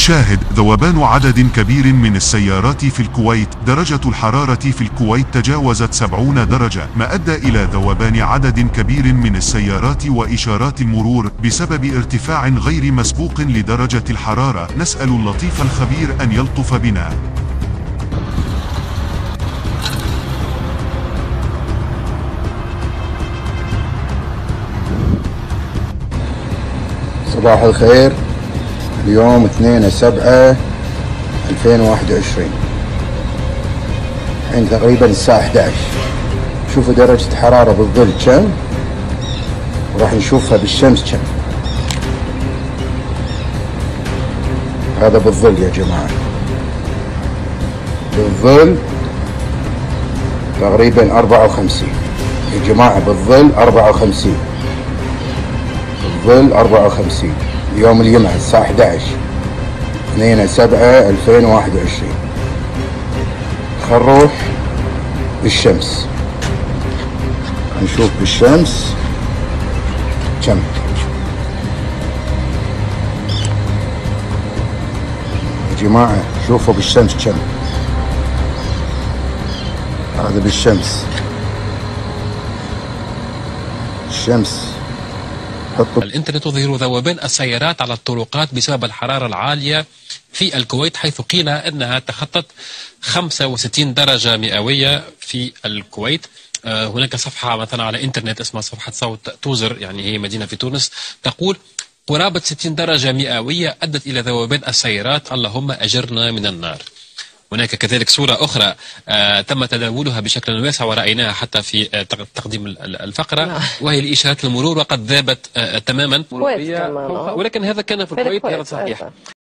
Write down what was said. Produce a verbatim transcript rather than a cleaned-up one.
شاهد ذوبان عدد كبير من السيارات في الكويت. درجة الحرارة في الكويت تجاوزت سبعين درجة، ما أدى إلى ذوبان عدد كبير من السيارات وإشارات المرور بسبب ارتفاع غير مسبوق لدرجة الحرارة. نسأل اللطيف الخبير أن يلطف بنا. صباح الخير. اليوم اثنين سبعة ألفين وواحد وعشرين، الحين تقريبا الساعة إحدى عشر. شوفوا درجة الحرارة بالظل كم، وراح نشوفها بالشمس كم. هذا بالظل يا جماعة، بالظل تقريبا أربعة وخمسين يا جماعة، بالظل أربعة وخمسين، بالظل أربعة وخمسين. يوم الجمعة الساعة إحدى عشر اثنين سبعة ألفين وواحد وعشرين. خل نروح بالشمس، نشوف بالشمس كم. يا جماعة شوفوا بالشمس كم. هذا بالشمس، الشمس. الإنترنت تظهر ذوبان السيارات على الطرقات بسبب الحرارة العالية في الكويت، حيث قيل أنها تخطت خمسة وستين درجة مئوية في الكويت. هناك صفحة مثلا على إنترنت اسمها صفحة صوت توزر، يعني هي مدينة في تونس، تقول قرابة ستين درجة مئوية أدت إلى ذوبان السيارات، اللهم أجرنا من النار. هناك كذلك صورة أخرى آه تم تداولها بشكل واسع ورأيناها حتى في آه تقديم الفقرة، وهي لإشارات المرور وقد ذابت آه تماما، ولكن هذا كان في الكويت، هذا صحيح.